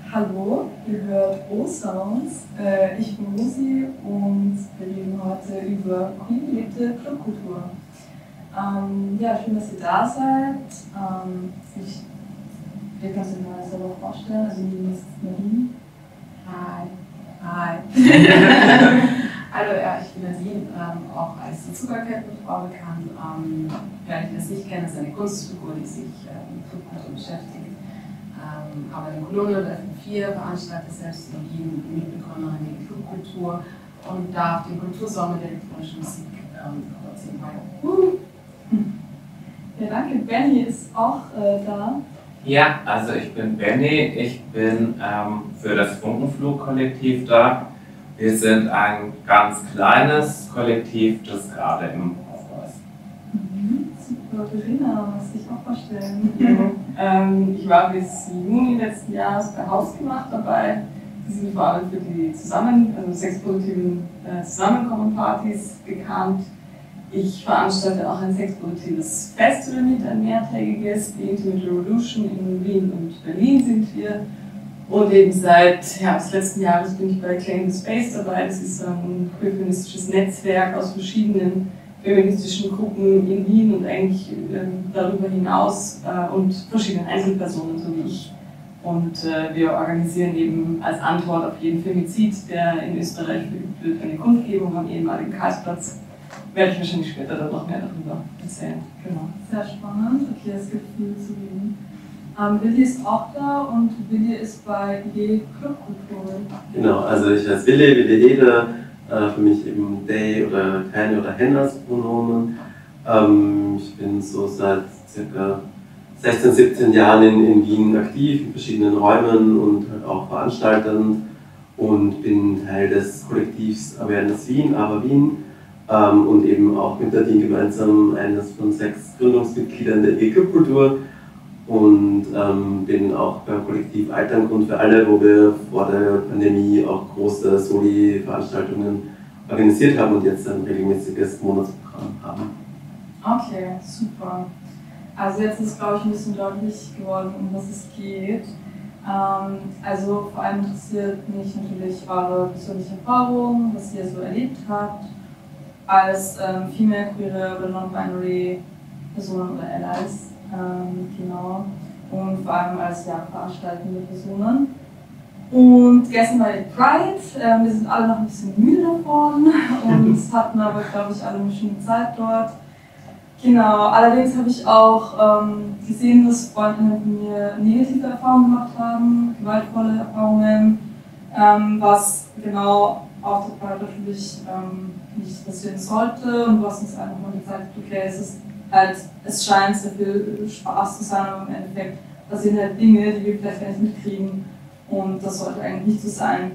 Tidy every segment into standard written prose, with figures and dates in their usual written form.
Hallo, ihr hört O-Sounds. Ich bin Rosi und wir reden heute über queer gelebte Clubkultur. Ja, schön, dass ihr da seid. Ihr könnt euch mal selber vorstellen. Also, mir ist Nadine. Hi. Hi. Hallo, ja, ich bin Nadine, auch als Zuckerkettenfrau bekannt. Wer mich das nicht kennt, ist eine Kunstfigur, die sich mit Clubkultur beschäftigt. Aber in Kolonie oder FM4 veranstaltet selbst in Wien Mitbegründerin der Clubkultur und darf den Kultursommer der elektronischen Musik erzählen. Ja, danke. Benny ist auch da. Ja, also ich bin Benny, ich bin für das Funkenflug-Kollektiv da. Wir sind ein ganz kleines Kollektiv, das gerade im Aufbau ist. Super, Verena, was dich auch vorstellen. Ich war bis Juni letzten Jahres bei Hausgemacht dabei. Die sind vor allem für die sexpositiven Zusammenkommen-Partys bekannt. Ich veranstalte auch ein sexpositives Festival mit, ein mehrtägiges. Die Intimate Revolution in Wien und Berlin sind wir. Und eben seit Herbst letzten Jahres bin ich bei Claim the Space dabei. Das ist ein queer-feministisches Netzwerk aus verschiedenen feministischen Gruppen in Wien und eigentlich darüber hinaus und verschiedenen Einzelpersonen, so wie ich. Und wir organisieren eben als Antwort auf jeden Femizid, der in Österreich verübt wird, eine Kundgebung am ehemaligen Karlsplatz. Werde ich wahrscheinlich später dann noch mehr darüber erzählen. Genau. Sehr spannend. Okay, es gibt viel zu reden. Willi ist auch da und Willi ist bei Idee Clubkultur. Genau, also ich heiße Willi Heder, für mich eben They oder keine oder Hen als Pronomen. Ich bin so seit ca. 16, 17 Jahren in Wien aktiv, in verschiedenen Räumen und halt auch veranstaltend und bin Teil des Kollektivs Awareness Wien, aber Wien. Und eben auch mit Nadine gemeinsam eines von 6 Gründungsmitgliedern der E-Clubkultur und bin auch beim Kollektiv Alterngrund für alle, wo wir vor der Pandemie auch große Soli-Veranstaltungen organisiert haben und jetzt ein regelmäßiges Monatsprogramm haben. Okay, super. Also jetzt ist, glaube ich, ein bisschen deutlich geworden, um was es geht. Also vor allem interessiert mich natürlich eure persönliche Erfahrung, was ihr so erlebt habt als female, queere oder non-binary Personen oder Allies, genau, und vor allem als veranstaltende Personen. Und gestern war die Pride, wir sind alle noch ein bisschen müde davon und hatten aber, glaube ich, alle eine schöne Zeit dort. Genau, allerdings habe ich auch gesehen, dass Freundinnen von mir negative Erfahrungen gemacht haben, gewaltvolle Erfahrungen, was genau auf der Pride natürlich nicht passieren sollte und was uns einfach mal gezeigt hat, okay, es scheint sehr viel Spaß zu sein, aber im Endeffekt passieren halt Dinge, die wir vielleicht gar nicht mitkriegen und das sollte eigentlich nicht so sein.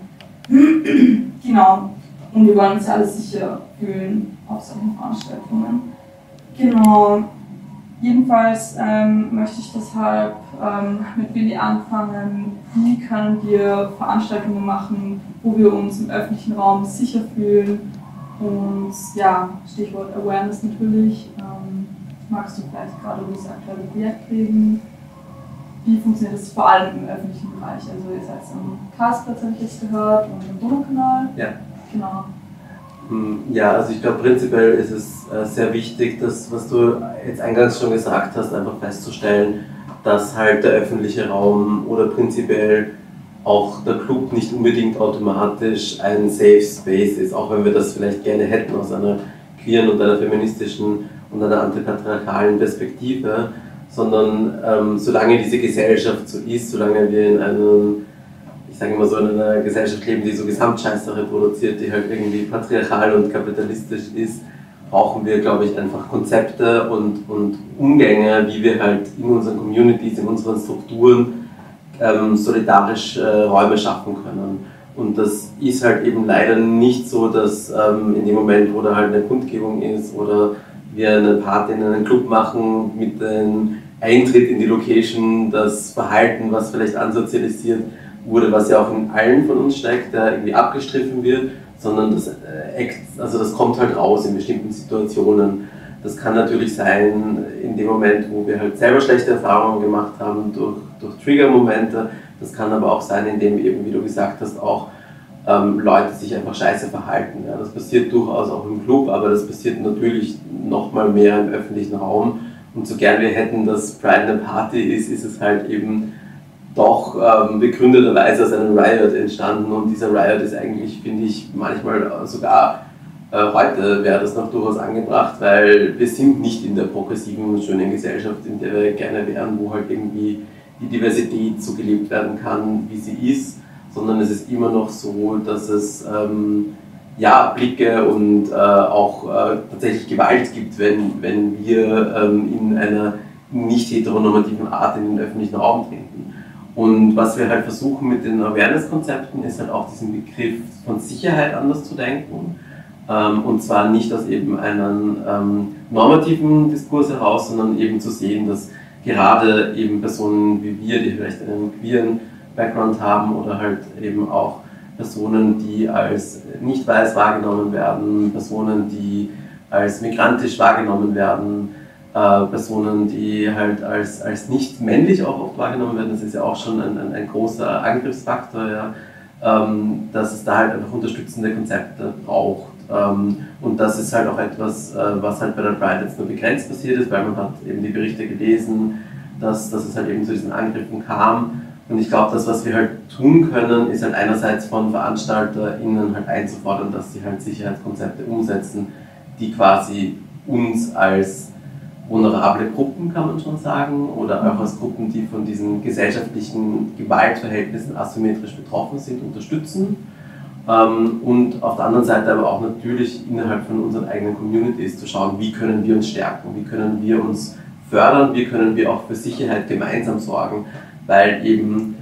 Genau, und wir wollen uns ja alle sicher fühlen auf solchen Veranstaltungen. Genau, jedenfalls möchte ich deshalb mit Willi anfangen, wie können wir Veranstaltungen machen, wo wir uns im öffentlichen Raum sicher fühlen und ja, Stichwort Awareness natürlich. Magst du vielleicht gerade über das aktuelle Projekt reden? Wie funktioniert das vor allem im öffentlichen Bereich? Also ihr seid am Karlsplatz, habe ich jetzt gehört, und im Donaukanal. Ja. Genau. Ja, also ich glaube prinzipiell ist es sehr wichtig, das, was du jetzt eingangs schon gesagt hast, einfach festzustellen, dass halt der öffentliche Raum oder prinzipiell auch der Club nicht unbedingt automatisch ein Safe Space ist, auch wenn wir das vielleicht gerne hätten aus einer queeren und einer feministischen und einer antipatriarchalen Perspektive, sondern solange diese Gesellschaft so ist, solange wir in einer Gesellschaft leben, die so Gesamtscheiße reproduziert, die halt irgendwie patriarchal und kapitalistisch ist, brauchen wir, glaube ich, einfach Konzepte und Umgänge, wie wir halt in unseren Communities, in unseren Strukturen solidarisch Räume schaffen können. Und das ist halt eben leider nicht so, dass in dem Moment, wo da halt eine Kundgebung ist oder wir eine Party in einem Club machen, mit dem Eintritt in die Location, das Verhalten, was vielleicht ansozialisiert wurde, was ja auch in allen von uns steckt, der irgendwie abgestriffen wird, sondern das kommt halt raus in bestimmten Situationen. Das kann natürlich sein in dem Moment, wo wir halt selber schlechte Erfahrungen gemacht haben durch Trigger-Momente. Das kann aber auch sein, indem eben, wie du gesagt hast, auch Leute sich einfach scheiße verhalten. Ja. Das passiert durchaus auch im Club, aber das passiert natürlich noch mal mehr im öffentlichen Raum. Und so gern wir hätten, dass Pride eine Party ist, ist es halt eben doch begründeterweise aus einem Riot entstanden. Und dieser Riot ist eigentlich, finde ich, manchmal sogar heute wäre das noch durchaus angebracht, weil wir sind nicht in der progressiven und schönen Gesellschaft, in der wir gerne wären, wo halt irgendwie die Diversität so gelebt werden kann, wie sie ist, sondern es ist immer noch so, dass es Blicke und auch tatsächlich Gewalt gibt, wenn wir in einer nicht heteronormativen Art in den öffentlichen Raum treten. Und was wir halt versuchen mit den Awareness-Konzepten ist halt auch diesen Begriff von Sicherheit anders zu denken. Und zwar nicht aus eben einem normativen Diskurs heraus, sondern eben zu sehen, dass gerade eben Personen wie wir, die vielleicht einen queeren Background haben oder halt eben auch Personen, die als nicht weiß wahrgenommen werden, Personen, die als migrantisch wahrgenommen werden, Personen, die halt als nicht männlich auch oft wahrgenommen werden, das ist ja auch schon ein großer Angriffsfaktor, ja, dass es da halt einfach unterstützende Konzepte braucht. Und das ist halt auch etwas, was halt bei der Pride jetzt nur begrenzt passiert ist, weil man hat eben die Berichte gelesen, dass es halt eben zu diesen Angriffen kam. Und ich glaube, das, was wir halt tun können, ist halt einerseits von VeranstalterInnen halt einzufordern, dass sie halt Sicherheitskonzepte umsetzen, die quasi uns als vulnerable Gruppen, kann man schon sagen, oder auch als Gruppen, die von diesen gesellschaftlichen Gewaltverhältnissen asymmetrisch betroffen sind, unterstützen. Und auf der anderen Seite aber auch natürlich innerhalb von unseren eigenen Communities zu schauen, wie können wir uns stärken, wie können wir uns fördern, wie können wir auch für Sicherheit gemeinsam sorgen, weil eben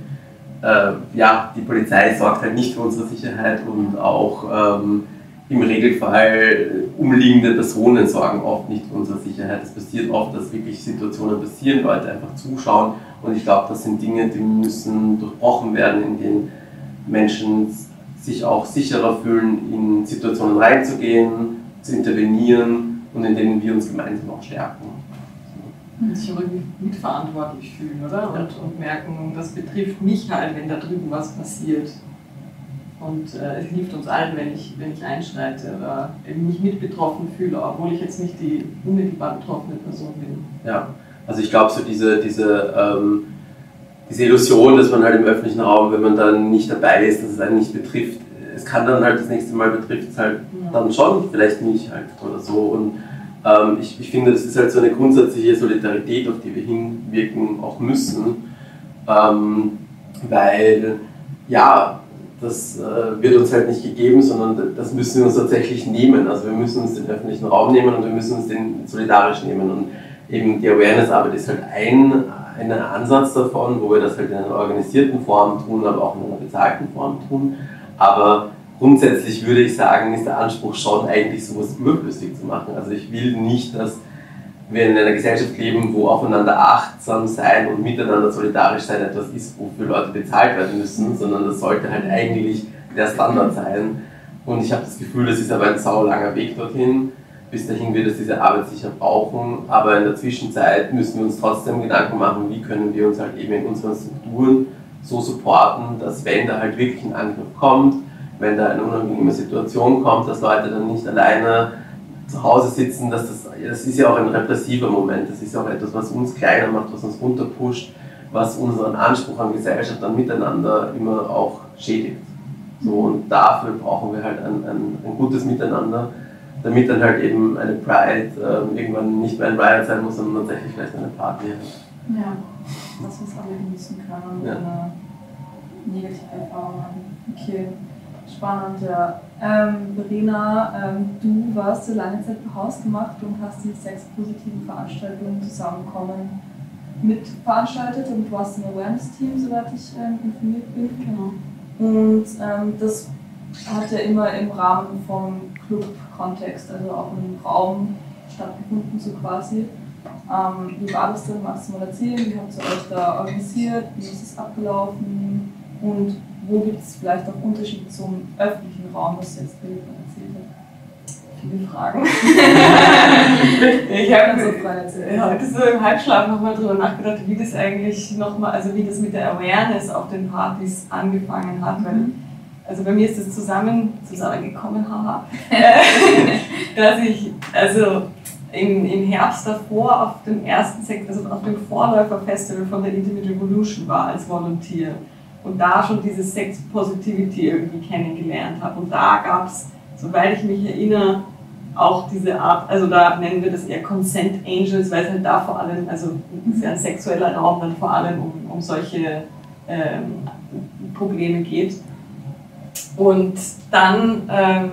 die Polizei sorgt halt nicht für unsere Sicherheit und auch im Regelfall umliegende Personen sorgen oft nicht für unsere Sicherheit. Es passiert oft, dass wirklich Situationen passieren, Leute einfach zuschauen und ich glaube, das sind Dinge, die müssen durchbrochen werden, in denen Menschen sich auch sicherer fühlen, in Situationen reinzugehen, zu intervenieren und in denen wir uns gemeinsam auch stärken. Und sich auch irgendwie mitverantwortlich fühlen, oder? Und merken, das betrifft mich halt, wenn da drüben was passiert. Und es hilft uns allen, wenn ich einschreite oder eben mich mit betroffen fühle, obwohl ich jetzt nicht die unmittelbar betroffene Person bin. Ja, also ich glaube, so diese Illusion, dass man halt im öffentlichen Raum, wenn man dann nicht dabei ist, dass es einen nicht betrifft, es kann dann halt das nächste Mal betrifft es halt dann schon, vielleicht mich halt oder so. Und ich finde, das ist halt so eine grundsätzliche Solidarität, auf die wir hinwirken auch müssen, weil ja, das wird uns halt nicht gegeben, sondern das müssen wir uns tatsächlich nehmen. Also wir müssen uns den öffentlichen Raum nehmen und wir müssen uns den solidarisch nehmen. Und eben die Awareness-Arbeit ist halt ein Ansatz davon, wo wir das halt in einer organisierten Form tun, aber auch in einer bezahlten Form tun. Aber grundsätzlich würde ich sagen, ist der Anspruch schon eigentlich sowas überflüssig zu machen. Also ich will nicht, dass wir in einer Gesellschaft leben, wo aufeinander achtsam sein und miteinander solidarisch sein etwas ist, wofür Leute bezahlt werden müssen, sondern das sollte halt eigentlich der Standard sein. Und ich habe das Gefühl, das ist aber ein saulanger Weg dorthin. Bis dahin wird es diese Arbeit sicher brauchen, aber in der Zwischenzeit müssen wir uns trotzdem Gedanken machen, wie können wir uns halt eben in unseren Strukturen so supporten, dass wenn da halt wirklich ein Angriff kommt, wenn da eine unangenehme Situation kommt, dass Leute dann nicht alleine zu Hause sitzen, das ist ja auch ein repressiver Moment, das ist ja auch etwas, was uns kleiner macht, was uns runterpusht, was unseren Anspruch an Gesellschaft, an Miteinander immer auch schädigt. So, und dafür brauchen wir halt ein gutes Miteinander, damit dann halt eben eine Pride irgendwann nicht mehr ein Riot sein muss, sondern tatsächlich vielleicht eine Party. Ja, dass wir es alle genießen können und eine negative Erfahrung haben. Okay, spannend, ja. Verena, du warst ja lange Zeit bei Hausgemacht und hast die sexpositiven Veranstaltungen Zusammenkommen mitveranstaltet und du warst im Awareness-Team, soweit ich informiert bin. Genau. Und das hat ja immer im Rahmen vom Club-Kontext, also auch im Raum stattgefunden, so quasi. Wie war das denn? Magst du mal erzählen? Wie habt ihr euch da organisiert? Wie ist es abgelaufen? Und wo gibt es vielleicht auch Unterschiede zum öffentlichen Raum, was jetzt Philipp erzählt hat? viele Fragen. Ich habe heute so im Halbschlaf nochmal drüber nachgedacht, wie das eigentlich nochmal, also wie das mit der Awareness auf den Partys angefangen hat, weil also bei mir ist es zusammengekommen, haha, dass ich also im Herbst davor auf dem auf dem Vorläuferfestival von der Intimate Revolution war als Volunteer und da schon diese Sex Positivity irgendwie kennengelernt habe. Und da gab es, soweit ich mich erinnere, auch diese Art, also da nennen wir das eher Consent Angels, weil es halt da vor allem, also es ist ja ein sexueller Raum, dann vor allem um solche Probleme geht. Und dann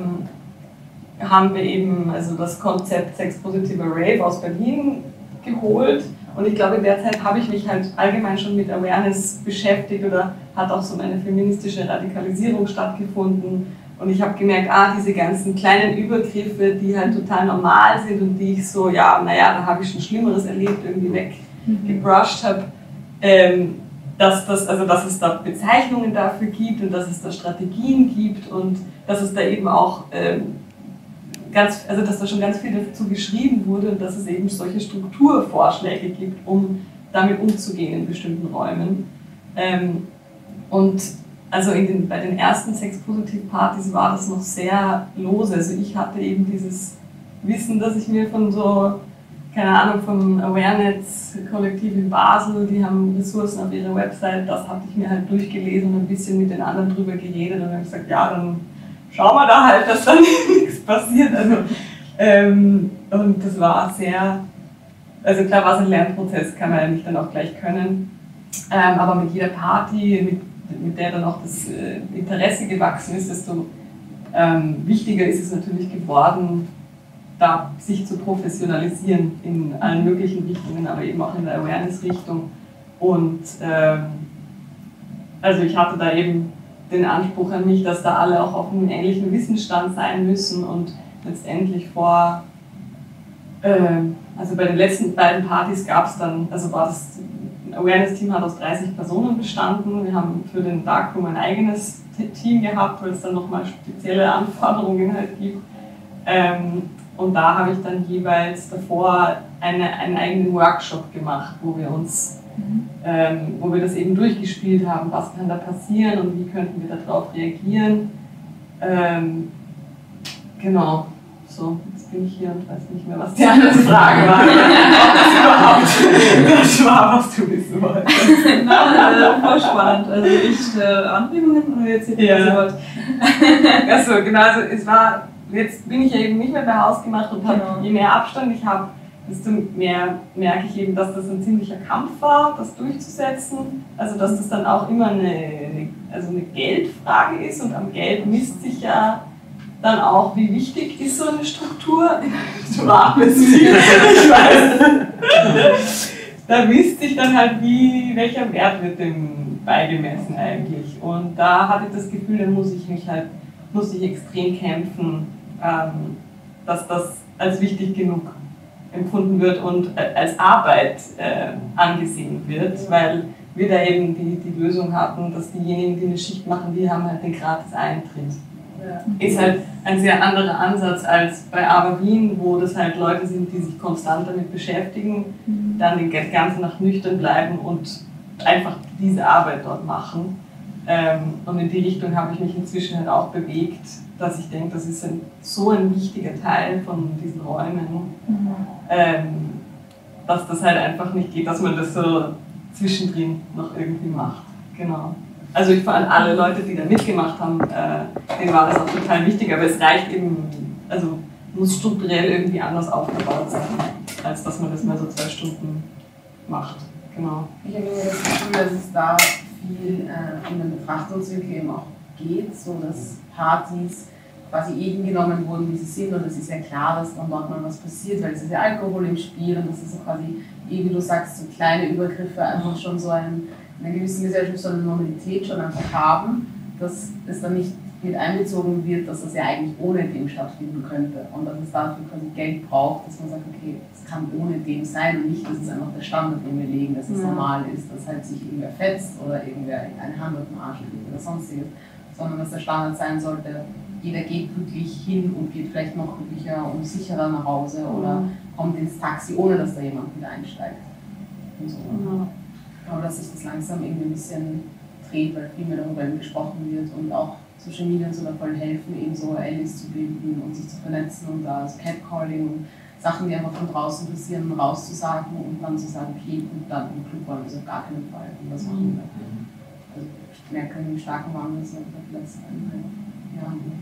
haben wir eben also das Konzept Sex-Positiver Rave aus Berlin geholt. Und ich glaube, in der Zeit habe ich mich halt allgemein schon mit Awareness beschäftigt oder hat auch so eine feministische Radikalisierung stattgefunden. Und ich habe gemerkt, diese ganzen kleinen Übergriffe, die halt total normal sind und die ich so, ja, naja, da habe ich schon Schlimmeres erlebt, irgendwie weggebrusht habe, dass es da Bezeichnungen dafür gibt und dass es da Strategien gibt und dass es da eben auch dass da schon ganz viel dazu geschrieben wurde und dass es eben solche Strukturvorschläge gibt, um damit umzugehen in bestimmten Räumen. Und also bei den ersten Sex-Positiv-Partys war das noch sehr lose. Also ich hatte eben dieses Wissen, dass ich mir von so, keine Ahnung, vom Awareness-Kollektiv in Basel, die haben Ressourcen auf ihrer Website, das hatte ich mir halt durchgelesen und ein bisschen mit den anderen drüber geredet und dann habe ich gesagt, ja, dann schauen wir da halt, dass dann nichts passiert. Also, und das war sehr, also klar war es ein Lernprozess, kann man ja nicht dann auch gleich können, aber mit jeder Party, mit der dann auch das Interesse gewachsen ist, desto wichtiger ist es natürlich geworden, da sich zu professionalisieren in allen möglichen Richtungen, aber eben auch in der Awareness-Richtung. Und also ich hatte da eben den Anspruch an mich, dass da alle auch auf einem ähnlichen Wissensstand sein müssen und letztendlich also bei den letzten beiden Partys gab es dann, also war das Awareness-Team hat aus 30 Personen bestanden. Wir haben für den Darkroom ein eigenes Team gehabt, weil es dann nochmal spezielle Anforderungen halt gibt. Und da habe ich dann jeweils davor einen eigenen Workshop gemacht, wo wir uns, wo wir das eben durchgespielt haben, was kann da passieren und wie könnten wir darauf reagieren. Genau, so, jetzt bin ich hier und weiß nicht mehr, was die andere Frage war. Ob das überhaupt das war, was du wissen wolltest. Nein, voll spannend. Also ich Anregungen oder jetzt hier was Achso, genau, also es war, jetzt bin ich ja eben nicht mehr bei Hausgemacht und habe je mehr Abstand ich habe, desto mehr merke ich eben, dass das ein ziemlicher Kampf war, das durchzusetzen. Also dass das dann auch immer eine Geldfrage ist und am Geld misst sich ja dann auch, wie wichtig ist so eine Struktur. Du atmest viel, ich weiß. Da misst sich dann halt, welcher Wert wird dem beigemessen eigentlich. Und da hatte ich das Gefühl, dann muss ich extrem kämpfen, dass das als wichtig genug empfunden wird und als Arbeit angesehen wird, weil wir da eben die Lösung hatten, dass diejenigen, die eine Schicht machen, die haben halt den gratis Eintritt. Ja. Ist halt ein sehr anderer Ansatz als bei Aber Wien, wo das halt Leute sind, die sich konstant damit beschäftigen, dann die ganze Nacht nüchtern bleiben und einfach diese Arbeit dort machen. Und in die Richtung habe ich mich inzwischen halt auch bewegt, dass ich denke, das ist so ein wichtiger Teil von diesen Räumen, dass das halt einfach nicht geht, dass man das so zwischendrin noch irgendwie macht. Genau. Also ich fand alle Leute, die da mitgemacht haben, denen war das auch total wichtig, aber es reicht eben, also muss strukturell irgendwie anders aufgebaut sein, als dass man das mal so 2 Stunden macht. Genau. Ich habe immer das Gefühl, dass es da viel um den Betrachtungswinkel eben auch geht, so dass Partys quasi genommen wurden, wie sie sind, und es ist ja klar, dass dann dort mal was passiert, weil es ist ja Alkohol im Spiel und das ist so quasi, wie du sagst, so kleine Übergriffe einfach schon so in einer gewissen Gesellschaft so eine Normalität schon einfach haben, dass es dann nicht mit einbezogen wird, dass das ja eigentlich ohne dem stattfinden könnte und dass es dafür quasi Geld braucht, dass man sagt, okay, es kann ohne dem sein und nicht, dass es einfach der Standard, den wir legen, dass es normal ist, dass halt sich irgendwer fetzt oder irgendwer eine Hand auf den Arsch legt oder sonstiges, sondern dass der Standard sein sollte, jeder geht glücklich hin und geht vielleicht noch glücklicher und sicherer nach Hause oder kommt ins Taxi, ohne dass da jemand wieder einsteigt. Und so. Aber dass sich das langsam irgendwie ein bisschen dreht, weil viel mehr darüber gesprochen wird und auch Social Media so voll helfen, eben so Allies zu bilden und sich zu vernetzen und da so Catcalling und Sachen, die einfach von draußen passieren, rauszusagen und dann zu sagen, okay, und dann im Club wollen wir es auf gar keinen Fall und was machen wir. Also ich merke einen starken Wandel so in den letzten Jahren.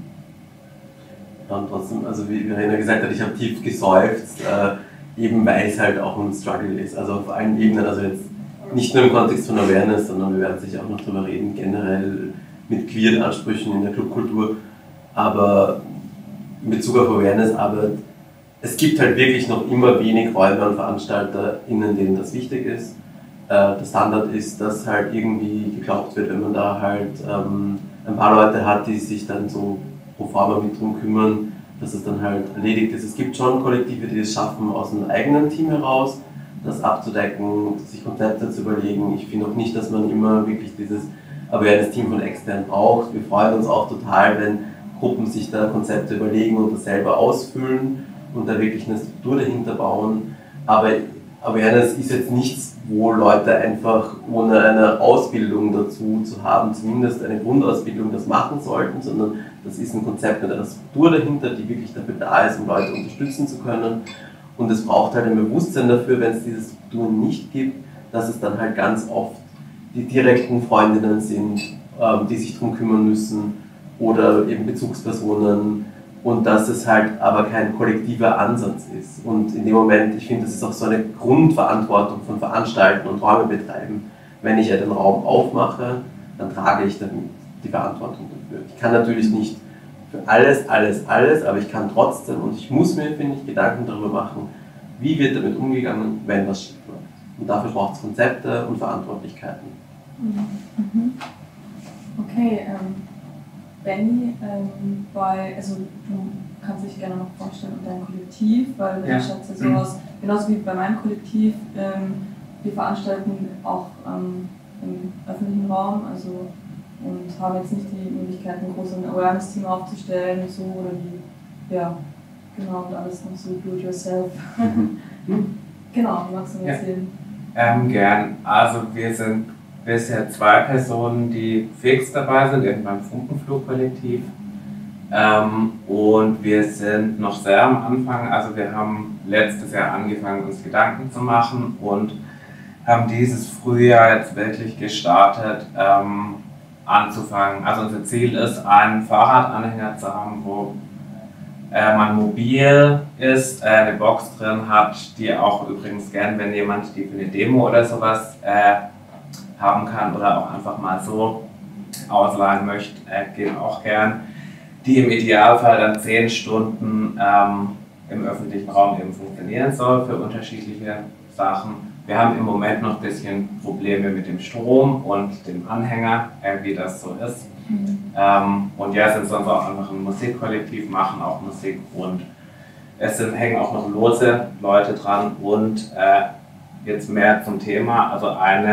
Ja, und trotzdem, also wie Verena gesagt hat, ich habe tief geseufzt, eben weil es halt auch ein Struggle ist, also auf allen Ebenen, also jetzt nicht nur im Kontext von Awareness, sondern wir werden sicher auch noch darüber reden, generell mit queeren Ansprüchen in der Clubkultur, aber in Bezug auf Awareness-Arbeit, es gibt halt wirklich noch immer wenig Räume und VeranstalterInnen, denen das wichtig ist. Der Standard ist, dass halt irgendwie geglaubt wird, wenn man da halt ein paar Leute hat, die sich dann so pro forma mit drum kümmern, dass es dann halt erledigt ist. Es gibt schon Kollektive, die es schaffen, aus einem eigenen Team heraus das abzudecken, sich Konzepte zu überlegen. Ich finde auch nicht, dass man immer wirklich dieses Awareness-Team von extern braucht. Wir freuen uns auch total, wenn Gruppen sich da Konzepte überlegen und das selber ausfüllen und da wirklich eine Struktur dahinter bauen. Aber Awareness ist jetzt nichts, wo Leute einfach ohne eine Ausbildung dazu zu haben, zumindest eine Grundausbildung, das machen sollten, sondern das ist ein Konzept mit einer Struktur dahinter, die wirklich dafür da ist, um Leute unterstützen zu können. Und es braucht halt ein Bewusstsein dafür, wenn es diese Strukturen nicht gibt, dass es dann halt ganz oft die direkten Freundinnen sind, die sich darum kümmern müssen oder eben Bezugspersonen und dass es halt aber kein kollektiver Ansatz ist. Und in dem Moment, ich finde, das ist auch so eine Grundverantwortung von Veranstalten und Räume betreiben. Wenn ich einen Raum aufmache, dann trage ich damit die Verantwortung dafür. Ich kann natürlich nicht für alles, aber ich kann trotzdem und ich muss mir, finde ich, Gedanken darüber machen, wie wird damit umgegangen, wenn was schief läuft. Und dafür braucht es Konzepte und Verantwortlichkeiten. Okay, Benny, also du kannst dich gerne noch vorstellen und dein Kollektiv, weil ich schätze sowas, genauso wie bei meinem Kollektiv, wir veranstalten auch im öffentlichen Raum, also und haben jetzt nicht die Möglichkeit, ein großes Awareness-Team aufzustellen, so oder wie, ja, genau, und alles noch so do it yourself. Genau, magst du mir erzählen? Gern. Also wir sind bisher 2 Personen, die fix dabei sind, eben beim Funkenflug-Kollektiv. Und wir sind noch sehr am Anfang, also wir haben letztes Jahr angefangen, uns Gedanken zu machen und haben dieses Frühjahr jetzt wirklich gestartet, anzufangen. Also unser Ziel ist, einen Fahrradanhänger zu haben, wo man mobil ist, eine Box drin hat, die auch übrigens gern, wenn jemand die für eine Demo oder sowas haben kann oder auch einfach mal so ausleihen möchte, geht auch gern. Die im Idealfall dann 10 Stunden im öffentlichen Raum eben funktionieren soll für unterschiedliche Sachen. Wir haben im Moment noch ein bisschen Probleme mit dem Strom und dem Anhänger, wie das so ist. Und ja, sind sonst auch einfach ein Musikkollektiv, machen auch Musik und hängen auch noch lose Leute dran. Und jetzt mehr zum Thema, also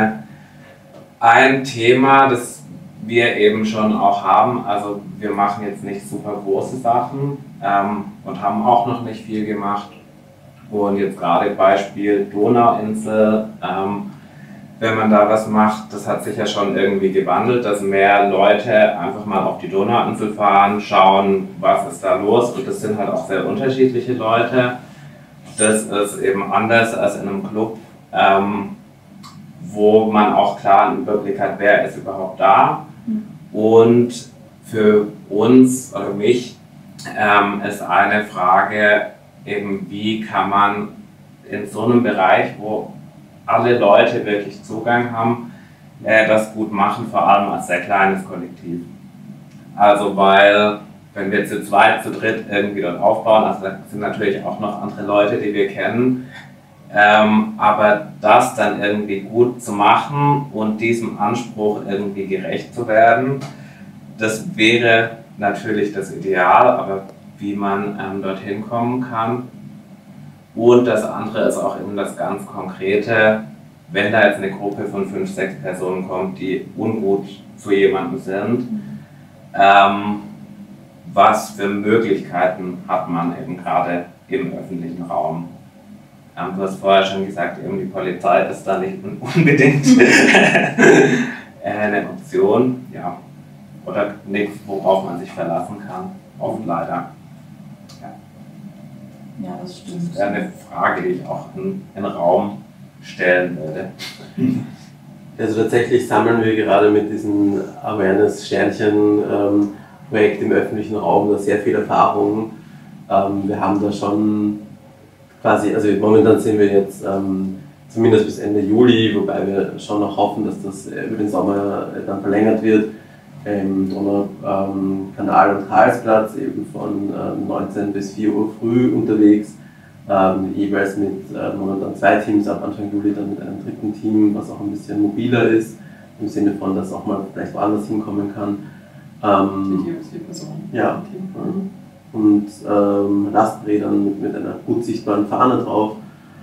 ein Thema, das wir eben schon auch haben, also wir machen jetzt nicht super große Sachen und haben auch noch nicht viel gemacht. Und jetzt gerade Beispiel Donauinsel, wenn man da was macht, das hat sich ja schon irgendwie gewandelt, dass mehr Leute einfach mal auf die Donauinsel fahren, schauen, was ist da los, und das sind halt auch sehr unterschiedliche Leute. Das ist eben anders als in einem Club, wo man auch klar einen Überblick hat, wer ist überhaupt da. Und für uns oder mich ist eine Frage eben, wie kann man in so einem Bereich, wo alle Leute wirklich Zugang haben, das gut machen, vor allem als sehr kleines Kollektiv. Also weil, wenn wir zu zweit, zu dritt irgendwie dort aufbauen, also da sind natürlich auch noch andere Leute, die wir kennen, aber das dann irgendwie gut zu machen und diesem Anspruch irgendwie gerecht zu werden, das wäre natürlich das Ideal, aber wie man dorthin kommen kann. Und das andere ist auch eben das ganz Konkrete, wenn da jetzt eine Gruppe von 5, 6 Personen kommt, die ungut zu jemandem sind, was für Möglichkeiten hat man eben gerade im öffentlichen Raum. Du hast vorher schon gesagt, eben die Polizei ist da nicht unbedingt eine Option, ja, oder nichts, worauf man sich verlassen kann, oft leider. Ja, das stimmt. Das wäre eine Frage, die ich auch in den Raum stellen würde. Also tatsächlich sammeln wir gerade mit diesem Awareness-Sternchen-Projekt im öffentlichen Raum da sehr viel Erfahrung. Wir haben da schon quasi, also momentan sind wir jetzt zumindest bis Ende Juli, wobei wir schon noch hoffen, dass das über den Sommer dann verlängert wird, im Donaukanal und Karlsplatz eben von 19 bis 4 Uhr früh unterwegs, jeweils mit momentan 2 Teams, ab Anfang Juli dann mit einem 3. Team, was auch ein bisschen mobiler ist, im Sinne von, dass auch mal vielleicht woanders hinkommen kann. Jeweils 4 Personen. Ja. Und Lasträdern mit einer gut sichtbaren Fahne drauf.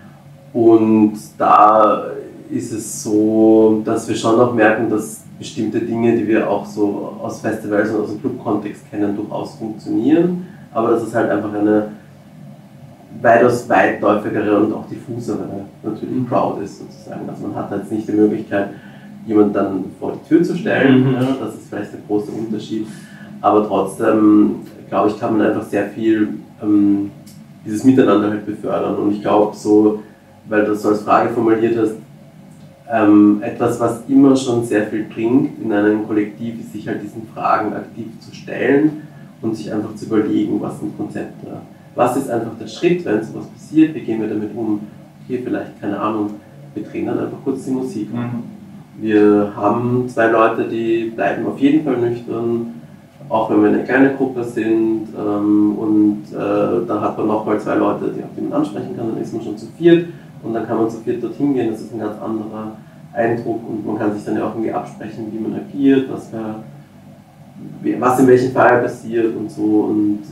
Und da ist es so, dass wir schon auch merken, dass bestimmte Dinge, die wir auch so aus Festivals und aus dem Club-Kontext kennen, durchaus funktionieren, aber dass es halt einfach eine weitaus weitläufigere und auch diffusere natürlich Crowd ist sozusagen. Also man hat jetzt nicht die Möglichkeit, jemanden dann vor die Tür zu stellen, ja, das ist vielleicht der große Unterschied, aber trotzdem, glaube ich, kann man einfach sehr viel dieses Miteinander halt befördern und ich glaube so, weil du das so als Frage formuliert hast, etwas, was immer schon sehr viel bringt in einem Kollektiv, ist sich halt diesen Fragen aktiv zu stellen und sich einfach zu überlegen, was sind Konzepte. Was ist einfach der Schritt, wenn sowas passiert, wie gehen wir damit um? Okay, vielleicht, keine Ahnung, wir drehen dann einfach kurz die Musik. Wir haben 2 Leute, die bleiben auf jeden Fall nüchtern, auch wenn wir eine kleine Gruppe sind und dann hat man nochmal 2 Leute, die man ansprechen kann, dann ist man schon zu 4. Und dann kann man zu 4 dorthin gehen, das ist ein ganz anderer Eindruck und man kann sich dann ja auch irgendwie absprechen, wie man agiert, was in welchem Fall passiert und so. Und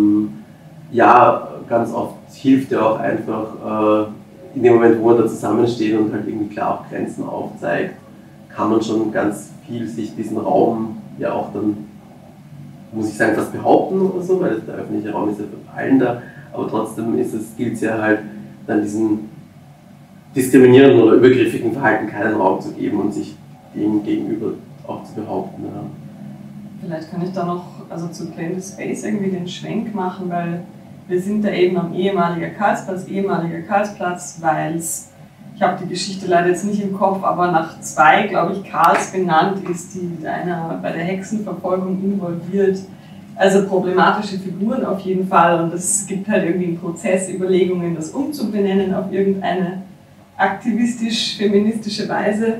ja, ganz oft hilft ja auch einfach, in dem Moment, wo man da zusammensteht und halt irgendwie klar auch Grenzen aufzeigt, kann man schon ganz viel sich diesen Raum ja auch dann, muss ich sagen, fast behaupten oder so, weil der öffentliche Raum ist ja für allen da, aber trotzdem gilt es ja halt dann diesen diskriminierenden oder übergriffigen Verhalten keinen Raum zu geben und sich dem gegenüber auch zu behaupten. Ja. Vielleicht kann ich da noch zu Claim the Space irgendwie den Schwenk machen, weil wir sind da eben am ehemaliger Karlsplatz, weil es, ich habe die Geschichte leider jetzt nicht im Kopf, aber nach 2, glaube ich, Karls benannt ist, die einer bei der Hexenverfolgung involviert. Also problematische Figuren auf jeden Fall und es gibt halt irgendwie einen Prozess, Überlegungen, das umzubenennen auf irgendeine aktivistisch-feministische Weise.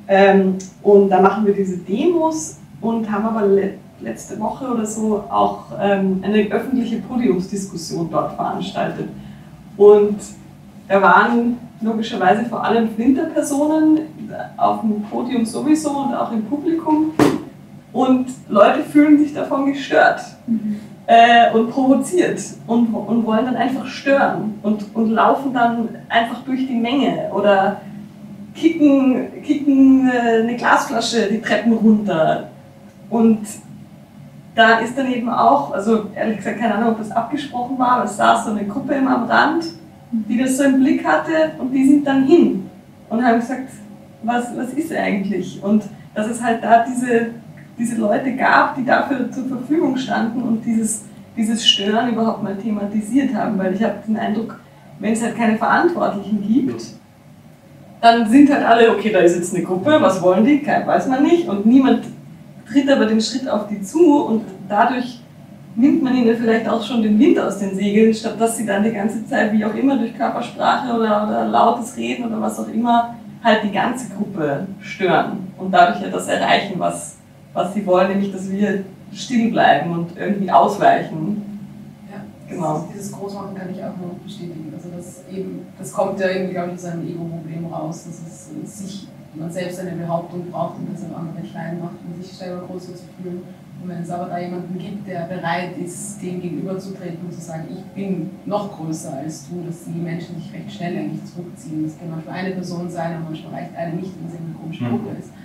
Und da machen wir diese Demos und haben aber letzte Woche oder so auch eine öffentliche Podiumsdiskussion dort veranstaltet. Und da waren logischerweise vor allem Flinterpersonen auf dem Podium sowieso und auch im Publikum. Und Leute fühlen sich davon gestört und provoziert und wollen dann einfach stören und laufen dann einfach durch die Menge oder kicken eine Glasflasche die Treppen runter. Und da ist dann eben auch, also ehrlich gesagt keine Ahnung, ob das abgesprochen war, aber es saß so eine Gruppe immer am Rand, die das so im Blick hatte und die sind dann hin und haben gesagt, was ist eigentlich? Und dass es halt da diese Leute gab, die dafür zur Verfügung standen und dieses Stören überhaupt mal thematisiert haben, weil ich habe den Eindruck, wenn es halt keine Verantwortlichen gibt, dann sind halt alle, okay, da ist jetzt eine Gruppe, was wollen die, weiß man nicht und niemand tritt aber den Schritt auf die zu und dadurch nimmt man ihnen vielleicht auch schon den Wind aus den Segeln, statt dass sie dann die ganze Zeit, wie auch immer, durch Körpersprache oder lautes Reden oder was auch immer, halt die ganze Gruppe stören und dadurch ja das erreichen, was sie wollen, nämlich dass wir still bleiben und irgendwie ausweichen. Ja, genau. Dieses Großmachen kann ich auch nur bestätigen. Also das kommt ja irgendwie, glaube ich, aus einem Ego-Problem raus, dass man selbst eine Behauptung braucht und deshalb andere klein macht, um sich selber größer zu fühlen. Und wenn es aber da jemanden gibt, der bereit ist, dem gegenüberzutreten und zu sagen, ich bin noch größer als du, dass die Menschen sich recht schnell eigentlich zurückziehen. Das kann manchmal eine Person sein, aber manchmal reicht eine nicht, wenn es eine komische Gruppe ist.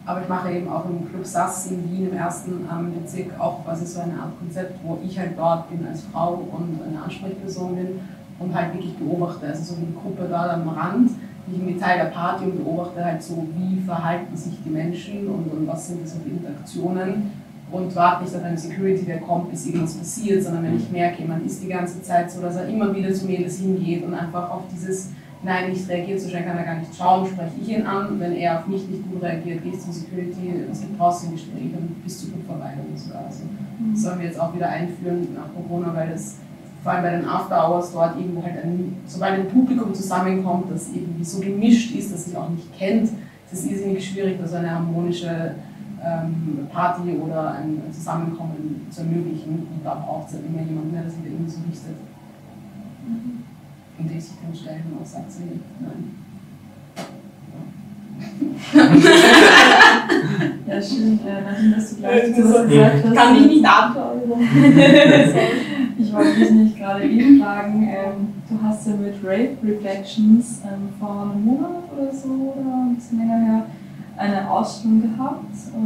Aber ich mache eben auch im Club Sass in Wien im ersten Bezirk auch quasi so eine Art Konzept, wo ich halt dort bin als Frau und eine Ansprechperson bin und halt wirklich beobachte, also so wie die Gruppe dort am Rand. Ich bin mit Teil der Party und beobachte halt so, wie verhalten sich die Menschen und was sind das für Interaktionen und warte nicht auf eine Security, der kommt, bis irgendwas passiert, sondern wenn ich merke, jemand ist die ganze Zeit so, dass er immer wieder zu mir das hingeht und einfach auf dieses Nein nicht reagiert, so schnell kann er gar nicht schauen, spreche ich ihn an, wenn er auf mich nicht gut reagiert, gehe ich zur Security, es gibt draußen ein Gespräch und bis zur Clubverweigerung sogar. Also das sollen wir jetzt auch wieder einführen nach Corona, weil das vor allem bei den After Hours dort irgendwo halt sobald ein Publikum zusammenkommt, das irgendwie so gemischt ist, dass sich auch nicht kennt, ist es irrsinnig schwierig, da so eine harmonische Party oder ein Zusammenkommen zu ermöglichen. Und da braucht es halt immer jemanden, der das wieder irgendwie so richtet. Und der sich dann stellt und auch sagt, so, nein. Ja, schön. Nachdem, dass du gleich sowas gesagt hast. Kann ich nicht antworten. Ich wollte dich nicht gerade eben fragen, du hast ja mit Rave Reflections vor einem Monat oder so, oder ein bisschen länger her, eine Ausstellung gehabt.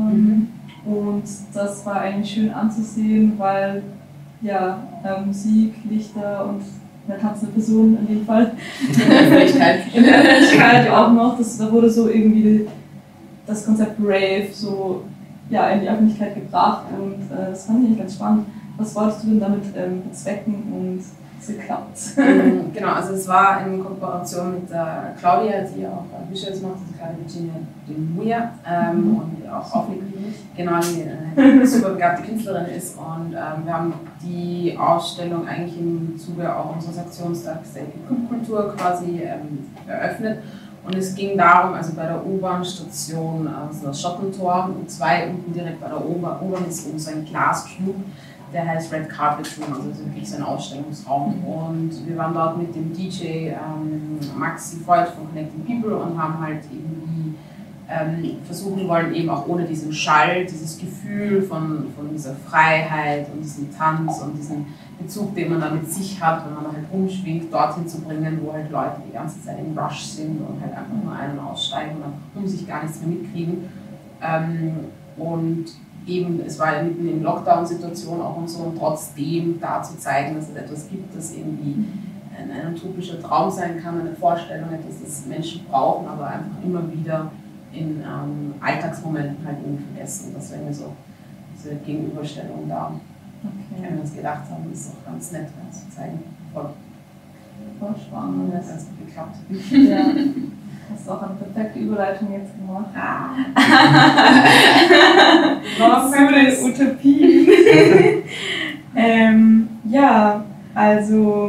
Und das war eigentlich schön anzusehen, weil ja, Musik, Lichter und da kannst du eine Person in dem Fall in der Öffentlichkeit auch noch, da wurde so irgendwie das Konzept Rave so ja, in die Öffentlichkeit gebracht und das fand ich eigentlich ganz spannend. Was wolltest du denn damit bezwecken und es geklappt? Genau, also es war in Kooperation mit Claudia, die auch Visuals macht, also Claudia Virginia de Muya und auch Aufliegend, genau, die eine super begabte Künstlerin ist und wir haben die Ausstellung eigentlich im Zuge auch unseres Aktionstags der Clubkultur quasi eröffnet. Und es ging darum, also bei der U-Bahn-Station, also das Schottentor und unten direkt bei der U-Bahn ist so ein Glascube, der heißt Red Carpet Room, also wirklich so ein Ausstellungsraum. Und wir waren dort mit dem DJ Maxi Freud von Connecting People und haben halt irgendwie versuchen wollen, eben auch ohne diesen Schall, dieses Gefühl von dieser Freiheit und diesem Tanz und diesen Bezug, den man da mit sich hat, wenn man halt rumschwingt, dorthin zu bringen, wo halt Leute die ganze Zeit im Rush sind und halt einfach nur ein- und aussteigen und einfach sich gar nichts mehr mitkriegen. Und eben, es war ja mitten in Lockdown-Situation auch und so, und trotzdem da zu zeigen, dass es etwas gibt, das irgendwie ein utopischer Traum sein kann, eine Vorstellung, etwas, das Menschen brauchen, aber einfach immer wieder in Alltagsmomenten halt irgendwie vergessen. Das wäre mir so diese Gegenüberstellung da. Okay. Wenn wir uns gedacht haben, ist auch ganz nett, das zu zeigen. Voll spannend. Das hat ganz gut geklappt. Ja. Hast du auch eine perfekte Überleitung jetzt gemacht. Zu den Utopien. Ja, also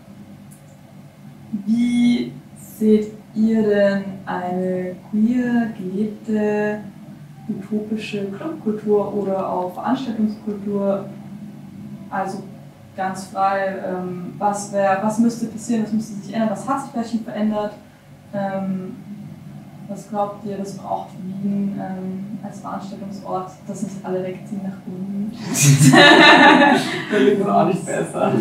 wie seht ihr denn eine queer gelebte utopische Clubkultur oder auch Veranstaltungskultur? Also ganz frei, was müsste passieren, was müsste sich ändern, was hat sich vielleicht schon verändert? Was glaubt ihr, das braucht Wien als Veranstaltungsort, dass nicht alle wegziehen nach Berlin? Da wird es auch nicht besser.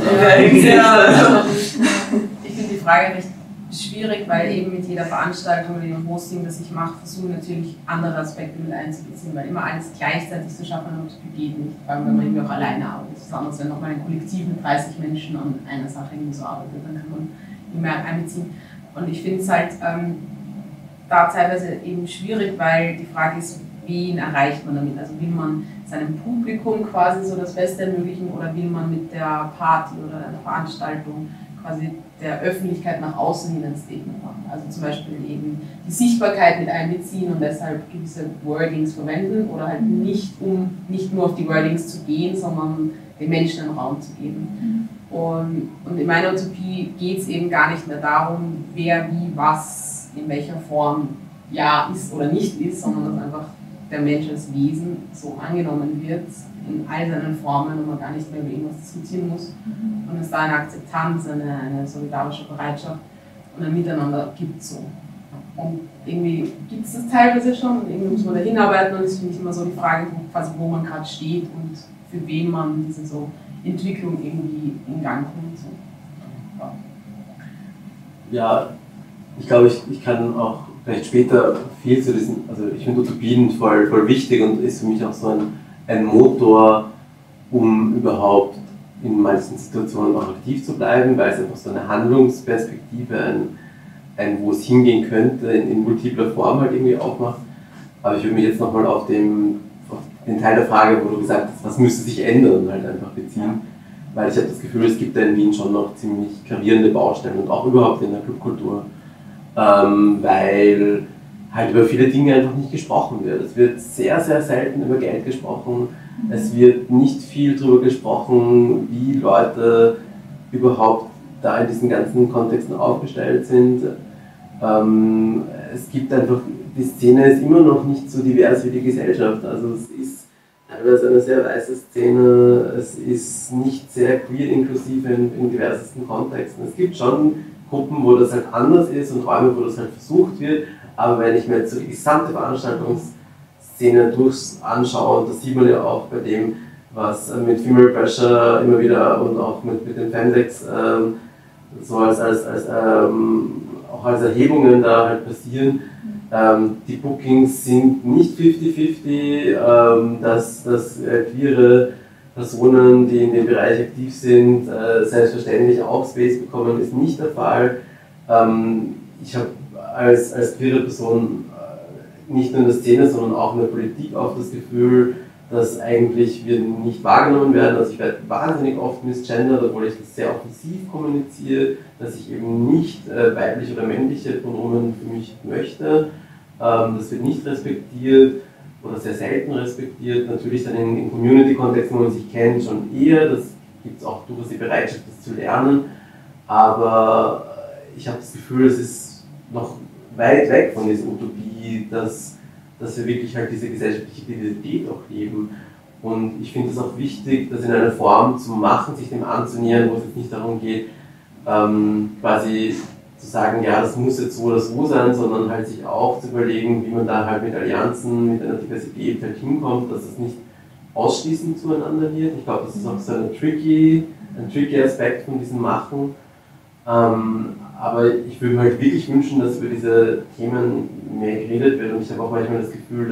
Ich finde die Frage recht schwierig, weil eben mit jeder Veranstaltung oder jedem Hosting, das ich mache, versuche natürlich andere Aspekte mit einzubeziehen, weil immer alles gleichzeitig zu schaffen geht nicht, vor allem wenn man irgendwie auch alleine arbeitet. Das ist anders, wenn nochmal ein Kollektiv mit 30 Menschen an einer Sache irgendwie so arbeitet, dann kann man die mehr einbeziehen. Und ich finde es halt da teilweise eben schwierig, weil die Frage ist, wen erreicht man damit? Also will man seinem Publikum quasi so das Beste ermöglichen oder will man mit der Party oder einer Veranstaltung quasi der Öffentlichkeit nach außen hin ein Statement machen? Also zum Beispiel eben die Sichtbarkeit mit einbeziehen und deshalb gewisse Wordings verwenden oder halt nicht, um nicht nur auf die Wordings zu gehen, sondern den Menschen einen Raum zu geben. Und in meiner Utopie geht es eben gar nicht mehr darum, wer wie was in welcher Form ja ist oder nicht ist, sondern dass einfach der Mensch als Wesen so angenommen wird in all seinen Formen und man gar nicht mehr über irgendwas diskutieren muss. Und es da eine Akzeptanz, eine solidarische Bereitschaft und ein Miteinander gibt so. Und irgendwie gibt es das teilweise schon und irgendwie muss man da hinarbeiten und es ist für mich immer so die Frage, wo man gerade steht und für wen man diese so Entwicklung irgendwie in Gang bringt. So. Ja, ich glaube, ich kann auch vielleicht später viel zu diesen, also ich finde Utopien voll wichtig und ist für mich auch so ein Motor, um überhaupt in manchen Situationen auch aktiv zu bleiben, weil es einfach so eine Handlungsperspektive, ein wo es hingehen könnte, in multipler Form halt irgendwie aufmacht. Aber ich würde mich jetzt nochmal auf den Teil der Frage, wo du gesagt hast, was müsste sich ändern, halt einfach beziehen. Weil ich habe das Gefühl, es gibt da in Wien schon noch ziemlich gravierende Baustellen und auch überhaupt in der Clubkultur. Weil halt über viele Dinge einfach nicht gesprochen wird. Es wird sehr, sehr selten über Geld gesprochen. Es wird nicht viel darüber gesprochen, wie Leute überhaupt da in diesen ganzen Kontexten aufgestellt sind. Es gibt einfach, die Szene ist immer noch nicht so divers wie die Gesellschaft. Also es ist teilweise eine sehr weiße Szene, es ist nicht sehr queer inklusiv in diversesten Kontexten. Es gibt schon Gruppen, wo das halt anders ist und Räume, wo das halt versucht wird, aber wenn ich mir jetzt so die gesamte Veranstaltungsszene anschaue, und das sieht man ja auch bei dem, was mit Female Pressure immer wieder und auch mit den Femdex so auch als Erhebungen da halt passieren. Die Bookings sind nicht 50-50, dass queere Personen, die in dem Bereich aktiv sind, selbstverständlich auch Space bekommen, ist nicht der Fall. Ich habe als queere Person nicht nur in der Szene, sondern auch in der Politik auch das Gefühl, dass eigentlich wir nicht wahrgenommen werden. Also ich werde wahnsinnig oft misgendert, obwohl ich das sehr offensiv kommuniziere, dass ich eben nicht weibliche oder männliche Pronomen für mich möchte. Das wird nicht respektiert oder sehr selten respektiert. Natürlich dann in Community-Kontexten, wo man sich kennt, schon eher. Das gibt es auch durchaus die Bereitschaft, das zu lernen. Aber ich habe das Gefühl, es ist noch weit weg von dieser Utopie, dass wir wirklich halt diese gesellschaftliche Diversität auch leben. Und ich finde es auch wichtig, das in einer Form zu machen, sich dem anzunähern, wo es jetzt nicht darum geht, quasi zu sagen, ja, das muss jetzt so oder so sein, sondern halt sich auch zu überlegen, wie man da halt mit Allianzen, mit einer Diversität halt hinkommt, dass es nicht ausschließend zueinander wird. Ich glaube, das ist auch so ein tricky Aspekt von diesem Machen. Aber ich würde mir halt wirklich wünschen, dass über diese Themen mehr geredet wird, und ich habe auch manchmal das Gefühl,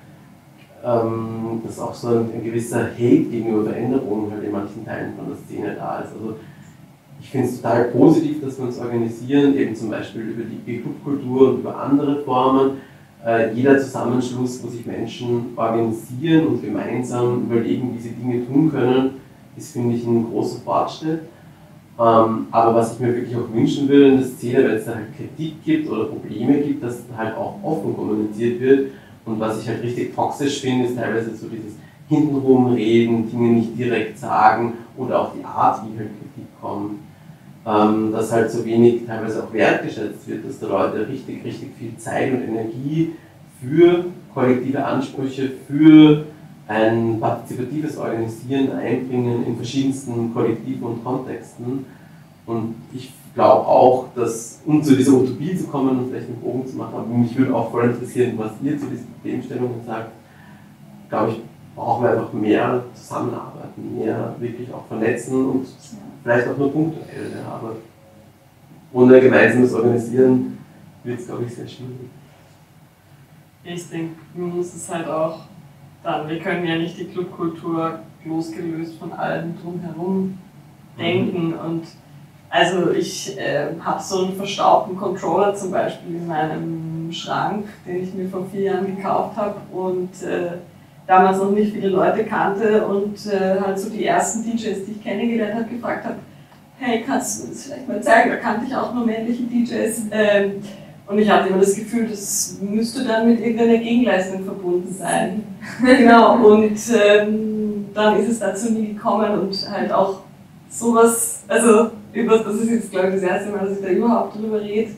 dass auch so ein gewisser Hate gegenüber Veränderungen halt in manchen Teilen von der Szene da ist. Also ich finde es total positiv, dass wir uns organisieren, eben zum Beispiel über die Clubkultur und über andere Formen. Jeder Zusammenschluss, wo sich Menschen organisieren und gemeinsam überlegen, wie sie Dinge tun können, ist, finde ich, ein großer Fortschritt. Aber was ich mir wirklich auch wünschen würde in der Szene, wenn es da halt Kritik gibt oder Probleme gibt, dass halt auch offen kommuniziert wird. Und was ich halt richtig toxisch finde, ist teilweise so dieses hintenrum reden, Dinge nicht direkt sagen oder auch die Art, wie halt Kritik kommt. Dass halt so wenig teilweise auch wertgeschätzt wird, dass da Leute richtig viel Zeit und Energie für kollektive Ansprüche, für ein partizipatives Organisieren einbringen in verschiedensten Kollektiven und Kontexten. Und ich glaube auch, dass, um zu dieser Utopie zu kommen und vielleicht einen Bogen zu machen, aber mich würde auch voll interessieren, was ihr zu diesen Problemstellungen sagt, glaube ich, brauchen wir einfach mehr zusammenarbeiten, mehr wirklich auch vernetzen und vielleicht auch nur punktuell, aber ohne gemeinsames Organisieren wird es, glaube ich, sehr schwierig. Ich denke, man muss es halt auch dann, wir können ja nicht die Clubkultur losgelöst von allem drumherum denken. Und also ich habe so einen verstaubten Controller zum Beispiel in meinem Schrank, den ich mir vor 4 Jahren gekauft habe und damals noch nicht viele Leute kannte und halt so die ersten DJs, die ich kennengelernt habe, gefragt habe, hey, kannst du mir das vielleicht mal zeigen? Da kannte ich auch nur männliche DJs. Und ich hatte immer das Gefühl, das müsste dann mit irgendeiner Gegenleistung verbunden sein. Genau, und dann ist es dazu nie gekommen und halt auch sowas, also das ist jetzt glaube ich das erste Mal, dass ich da überhaupt drüber rede.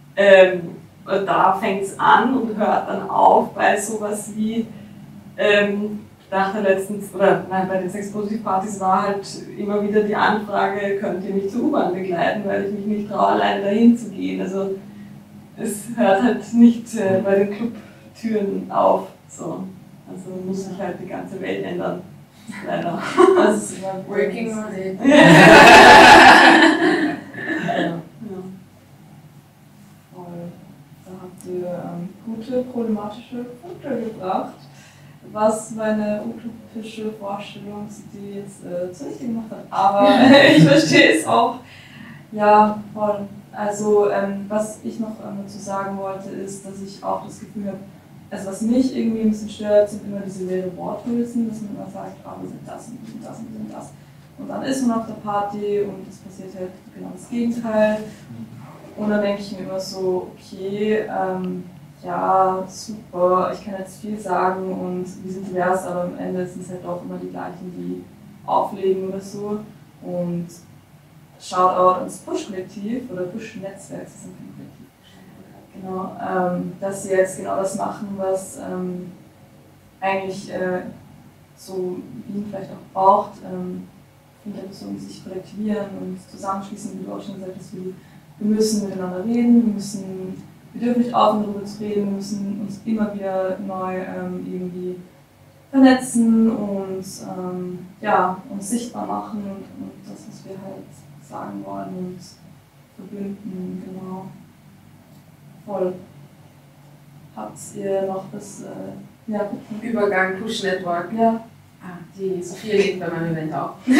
Da fängt es an und hört dann auf bei sowas wie, ich dachte letztens, oder nein, bei den Sex-Positiv-Partys war halt immer wieder die Anfrage, könnt ihr mich zur U-Bahn begleiten, weil ich mich nicht traue, alleine dahin zu gehen. Also es hört halt nicht bei den Clubtüren auf. So. Also muss sich halt die ganze Welt ändern. Leider. Also working on it. Voll. Da habt ihr gute problematische Punkte gebracht, was meine utopische Vorstellungsidee jetzt zunichte gemacht hat. Aber ich verstehe es auch. Ja, voll. Also was ich noch dazu sagen wollte, ist, dass ich auch das Gefühl habe, also was mich irgendwie ein bisschen stört, sind immer diese leere Worthülsen, dass man immer sagt, wir sind das und wir sind das und wir sind das. Und dann ist man auf der Party und es passiert halt genau das Gegenteil. Und dann denke ich mir immer so, okay, ja, super, ich kann jetzt viel sagen und wir sind divers, aber am Ende sind es halt auch immer die gleichen, die auflegen oder so. Und Shoutout ans Push-Kollektiv oder Push-Netzwerk, das ist ein Kollektiv. Genau, dass sie jetzt genau das machen, was eigentlich so Wien vielleicht auch braucht. Viele Personen sich kollektivieren und zusammenschließen, wie du auch schon gesagt hast, wir müssen miteinander reden, wir dürfen nicht aufhören, darüber zu reden, wir müssen uns immer wieder neu irgendwie vernetzen und ja, uns sichtbar machen und das, was wir halt sagen wollen und verbünden, genau. Voll. Habt ihr noch das Übergang Push Network? Ja. Die Sophia legt bei meinem Event auch. Nein,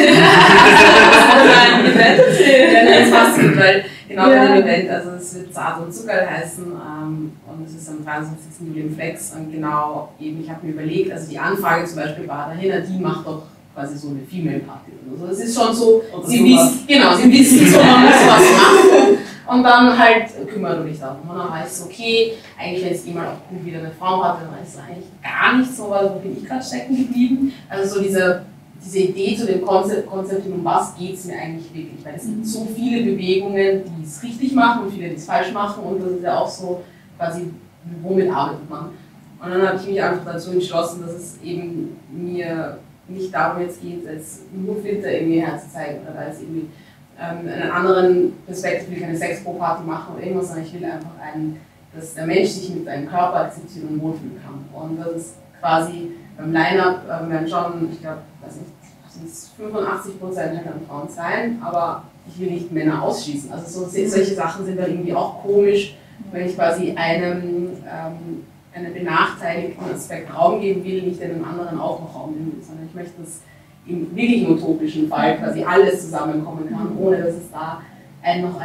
Event? Ja, das passt gut, weil genau bei dem Event, also es wird Zart und Zuckerl heißen und es ist am 23. Juli im Flex und genau eben, ich habe mir überlegt, also die Anfrage zum Beispiel war dahin, die macht doch quasi so eine Female Party oder so. Es ist schon so, sie wissen so, man muss was machen und dann halt kümmern du dich darum. Und dann war ich so, okay, eigentlich wenn es jemand auch gut wieder eine Frau hatte, dann war ich so eigentlich gar nicht so, weil wo bin ich gerade stecken geblieben. Also so diese Idee zu dem Konzept, um was geht es mir eigentlich wirklich, weil es gibt so viele Bewegungen, die es richtig machen und viele, die es falsch machen und das ist ja auch so quasi, womit arbeitet man. Und dann habe ich mich einfach dazu entschlossen, dass es eben mir nicht darum jetzt geht, als nur Filter irgendwie herzuzeigen oder als irgendwie einen anderen Perspektiv, will ich eine Sex-Pro-Party machen oder irgendwas, sondern ich will einfach dass der Mensch sich mit seinem Körper akzeptieren und wohlfühlen kann. Und das ist quasi beim Line-Up, werden schon, ich glaube, sind es 85% halt an Frauen sein, aber ich will nicht Männer ausschließen. Also solche Sachen sind dann irgendwie auch komisch, wenn ich quasi einen benachteiligten Aspekt Raum geben will, nicht einem anderen auch noch Raum geben will, sondern ich möchte, dass im wirklich utopischen Fall quasi alles zusammenkommen kann, ohne dass es da noch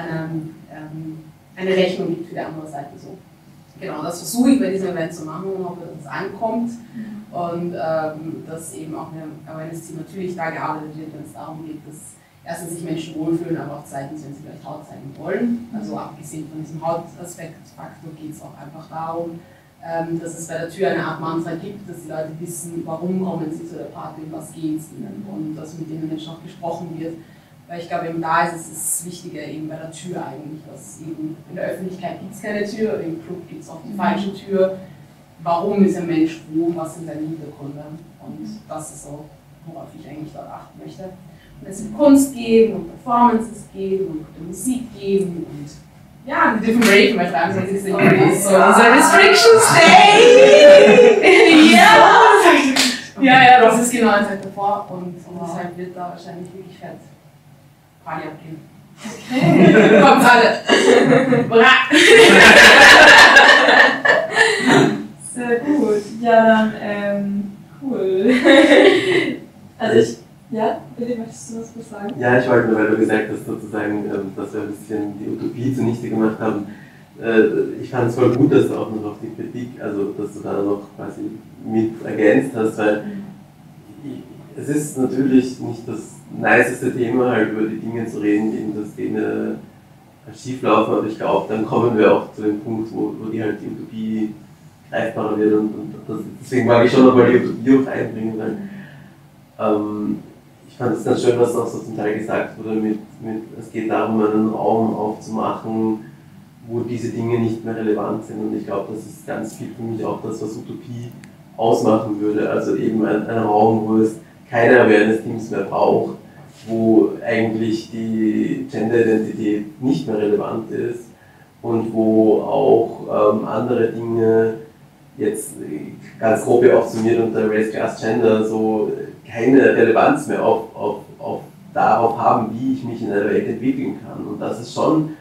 eine Rechnung gibt für die andere Seite. So. Genau, das versuche ich bei diesem Event zu machen und hoffe, dass es ankommt und dass eben auch ein Awareness-Team natürlich da gearbeitet wird, wenn es darum geht, dass erstens sich Menschen wohlfühlen, aber auch zweitens, wenn sie vielleicht Haut zeigen wollen. Also abgesehen von diesem Hautaspektfaktor geht es auch einfach darum, dass es bei der Tür eine Art Mantra gibt, dass die Leute wissen, warum kommen sie zu der Party und was geht es ihnen und dass mit den Menschen auch gesprochen wird. Weil ich glaube, eben da ist es das Wichtige eben bei der Tür eigentlich, dass eben in der Öffentlichkeit gibt es keine Tür, im Club gibt es auch die falsche Tür. Warum ist ein Mensch wo, was sind seine Hintergründe? Und das ist so, worauf ich eigentlich dort achten möchte. Und es wird Kunst geben und Performances geben und gute Musik geben und ja, wir dürfen raven, weil 23. Juli ist so unser Restrictions Day! Ja, das ist genau ein Tag davor und deshalb wird da wahrscheinlich wirklich fett Party abgehen. Okay. Kommt alle! Bra! Sehr gut. Ja, dann, cool. Also ja, Billy, möchtest du was sagen? Ja, ich wollte nur, weil du gesagt hast, sozusagen, dass wir ein bisschen die Utopie zunichte gemacht haben. Ich fand es voll gut, dass du auch noch auf die Kritik, also dass du da noch quasi mit ergänzt hast, weil es ist natürlich nicht das niceste Thema, halt über die Dinge zu reden, die in der Szene schieflaufen, aber ich glaube, dann kommen wir auch zu dem Punkt, wo die halt die Utopie greifbarer wird und deswegen mag ich schon nochmal die Utopie auch einbringen, weil ich fand es ganz schön, was auch so zum Teil gesagt wurde, es geht darum, einen Raum aufzumachen, wo diese Dinge nicht mehr relevant sind. Und ich glaube, das ist ganz viel für mich auch das, was Utopie ausmachen würde. Also eben ein Raum, wo es keine Awareness-Teams mehr braucht, wo eigentlich die Gender-Identität nicht mehr relevant ist und wo auch andere Dinge, jetzt ganz grob aufsummiert unter Race, Class, Gender, so keine Relevanz mehr darauf haben, wie ich mich in einer Welt entwickeln kann. Und das ist schon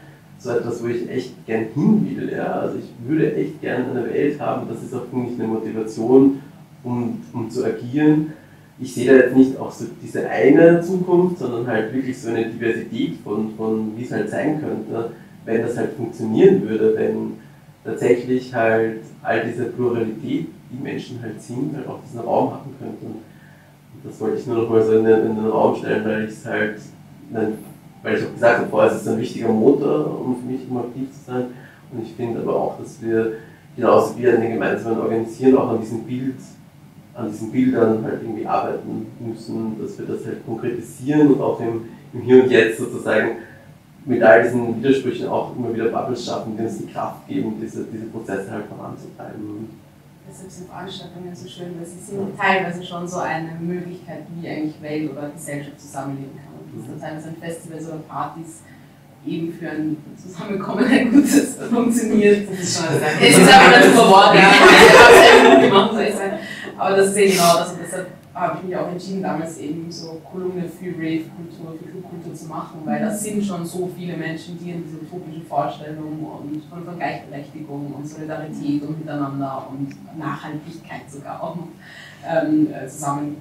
so etwas, wo ich echt gern hin will. Ja? Also ich würde echt gern eine Welt haben, das ist auch für mich eine Motivation, um zu agieren. Ich sehe da jetzt nicht auch so diese eine Zukunft, sondern halt wirklich so eine Diversität von wie es halt sein könnte, wenn das halt funktionieren würde, wenn tatsächlich halt all diese Pluralität, die Menschen halt sind, halt auch diesen Raum haben könnten. Und das wollte ich nur noch mal so in den Raum stellen, weil ich es halt, weil ich auch gesagt habe, vorher ist es ein wichtiger Motor, um für mich immer aktiv zu sein. Und ich finde aber auch, dass wir genauso wie an den gemeinsamen Organisieren auch an diesen Bildern halt irgendwie arbeiten müssen, dass wir das halt konkretisieren und auch im Hier und Jetzt sozusagen mit all diesen Widersprüchen auch immer wieder Bubbles schaffen, die uns die Kraft geben, diese Prozesse halt voranzutreiben. Deshalb sind Veranstaltungen so schön, weil sie sind teilweise schon so eine Möglichkeit, wie eigentlich Welt oder Gesellschaft zusammenleben kann. Und das ist teilweise ein Festivals oder Partys eben für ein Zusammenkommen ein gutes funktioniert. Das ist schon eine Sache. Es ist aber ein super Wort, ja. Ich habe es sehr gut gemacht, soll ich sagen. Aber das ist ja genau das. Und deshalb habe ich mich auch entschieden, damals eben so Kolumne für Rave-Kultur, für Clubkultur zu machen, weil das sind schon so viele Menschen, die in diese utopischen Vorstellungen und von Gleichberechtigung und Solidarität und Miteinander und Nachhaltigkeit sogar auch zusammenkommen.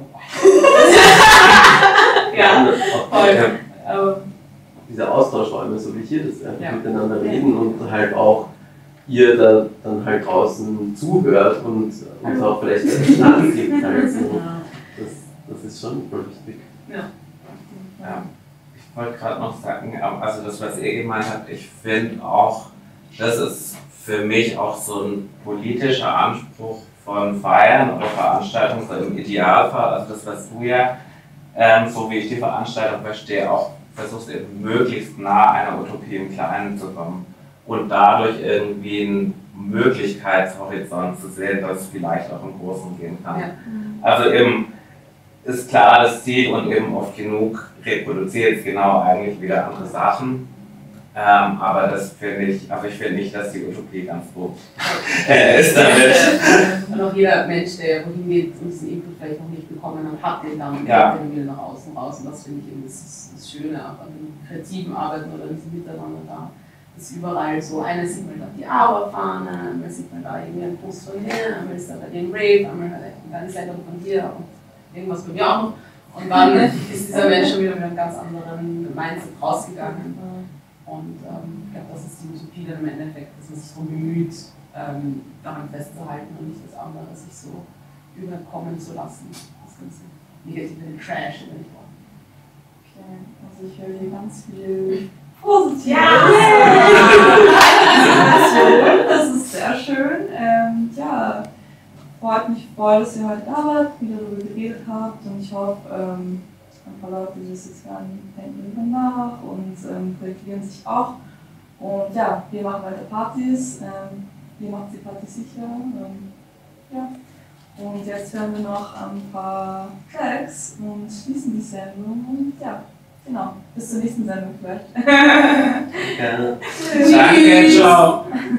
Ja, voll. Diese Austauschräume, so wie hier das einfach miteinander reden und halt auch ihr da dann halt draußen zuhört und uns auch vielleicht Platz gibt. Halt so. Das ist schon voll wichtig. Ja. Ich wollte gerade noch sagen, also das, was ihr gemeint habt, ich finde auch, das ist für mich auch so ein politischer Anspruch von Feiern oder Veranstaltungen, so im Idealfall, also das, was du ja, so wie ich die Veranstaltung verstehe, auch versuchst eben möglichst nah einer Utopie im Kleinen zu kommen und dadurch irgendwie einen Möglichkeitshorizont zu sehen, dass es vielleicht auch im Großen gehen kann. Ja. Also eben ist klar das Ziel und eben oft genug reproduziert es genau eigentlich wieder andere Sachen. Aber das finde ich, also ich finde nicht, dass die Utopie ganz gut ist damit. Und auch jeder Mensch, der wohin geht und diesen Input vielleicht noch nicht bekommen hat, den dann wieder nach außen raus. Und das finde ich eben das Schöne auch an dem kreativen Arbeiten oder diesem Miteinander da. Dass überall so, einmal sieht man da die Aura-Fahne, einmal sieht man da irgendwie einen Post von hier, einmal ist da bei dem Rave, einmal halt eine kleine Seite von dir und irgendwas bei mir auch noch. Und dann ist dieser Mensch schon wieder mit einem ganz anderen Mindset rausgegangen. Und ich glaube, das ist die Utopie dann im Endeffekt, dass man sich darum bemüht, daran festzuhalten und nicht das andere sich so überkommen zu lassen. Das ganze negative Trash über die Worte. Okay, also ich höre hier ganz viel positiv. Das ist sehr schön. Ja, freut mich voll, dass ihr heute da wart, wieder darüber geredet habt und ich hoffe, ein paar Leute, die das jetzt hören, denken darüber nach und projektieren sich auch. Und ja, wir machen weiter Partys, ihr macht die Partys sicher. Ja. Und jetzt hören wir noch ein paar Tracks und schließen die Sendung. Und ja, genau, bis zur nächsten Sendung vielleicht. Gerne. Danke, ciao.